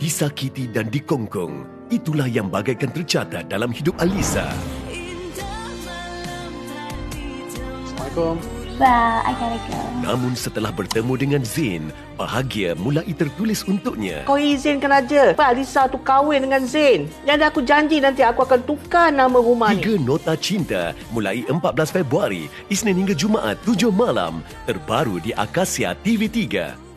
disakiti dan dikongkong. Itulah yang bagaikan tercatat dalam hidup Alisa. Assalamualaikum. Well, I gotta go. Namun setelah bertemu dengan Zain, bahagia mulai tertulis untuknya. Kau izinkan aja Pak Alisa tu kahwin dengan Zain. Dan aku janji nanti aku akan tukar nama rumah ni. 3 Nota Cinta mulai 14 Februari, Isnin hingga Jumaat 7 malam. Terbaru di Akasia TV3.